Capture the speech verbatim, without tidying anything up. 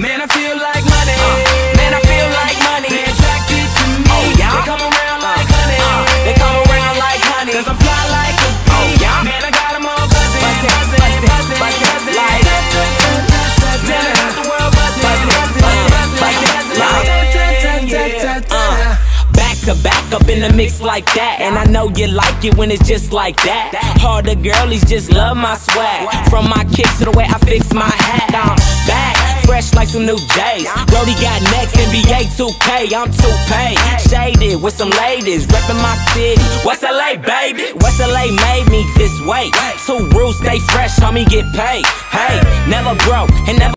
Man, I feel like money. Uh, man, I feel like money. They attracted to me. Oh, yeah. They come around like honey. Uh, they come around like honey. Cause I'm fly like a bee. Oh, yeah. Man, I got them all buzzing, buzzing, buzzing, buzzing, buzzing, buzzing, like man, I got the world buzzing, buzzing, buzzing, buzzing, buzzing, like uh, back to back up in the mix like that. And I know you like it when it's just like that. Harder girlies just love my swag. From my kicks to the way I fix my hat. I'm back, fresh like some new J's. Brody got next, N B A two K, I'm two paid. Shaded with some ladies, reppin' my city, West L A, baby. West L A made me this way. Two rules, stay fresh, homie, get paid. Hey, never broke and never